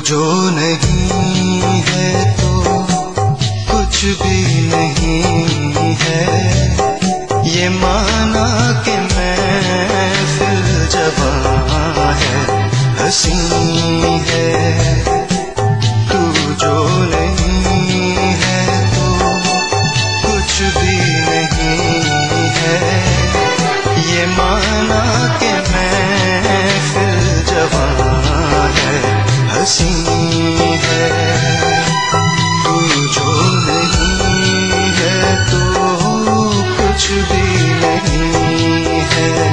जो नहीं है तो कुछ भी नहीं है, ये माना कि महफिल जवां है, हंसी है। तू जो नहीं है तो कुछ भी नहीं है, ये माना कि महफिल जवां है, हंसी है। तू जो नहीं है तो कुछ भी नहीं है।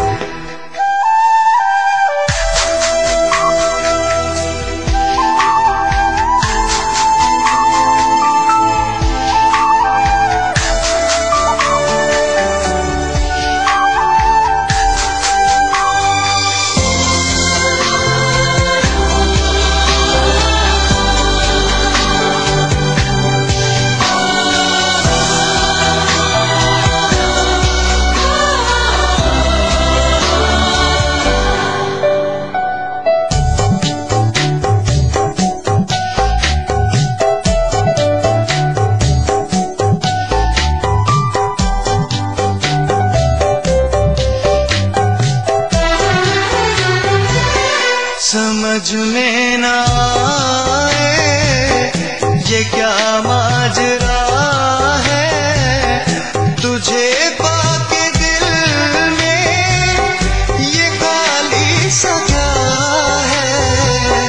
समझ में ना आए ये क्या माजरा है, तुझे पाके दिल में ये खाली सा क्या है।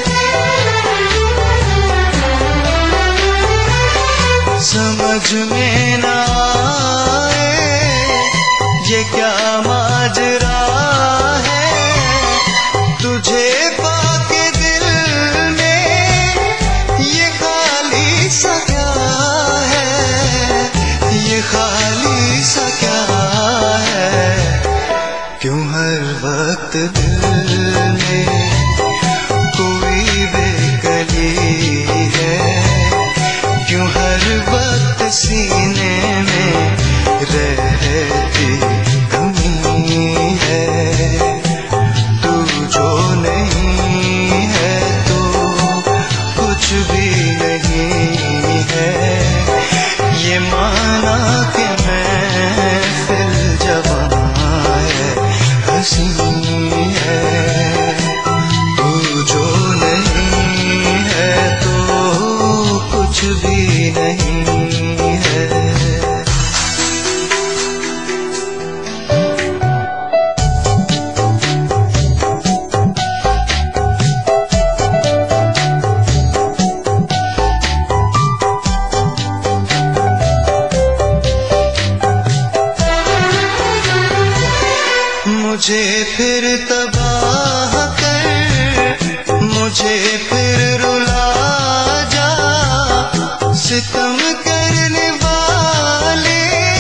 समझ में ना आए ये क्या माजरा है, तुझे खाली सा क्या है। क्यों हर वक्त दिल में कोई बेकली है, क्यों हर वक्त सीने में रहती कमी है। तू जो नहीं है तो कुछ भी नहीं है, ये माना कि महफिल जवां है, हंसी है। तू जो नहीं है तो कुछ भी नहीं है। मुझे फिर तबाह कर, मुझे फिर रुला जा, सितम करने वाले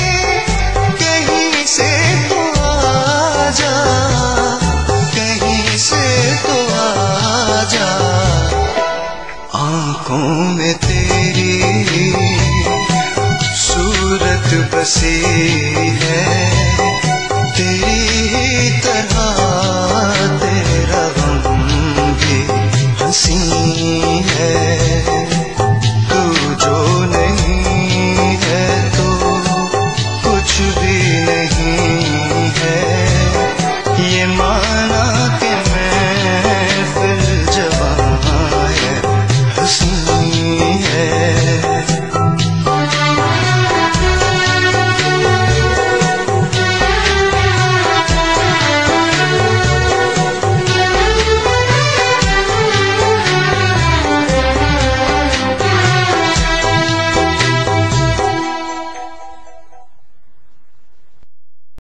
कहीं से तो आ जा, कहीं से तो आ जा। आँखों में तेरी सूरत बसी है, तेरी तरह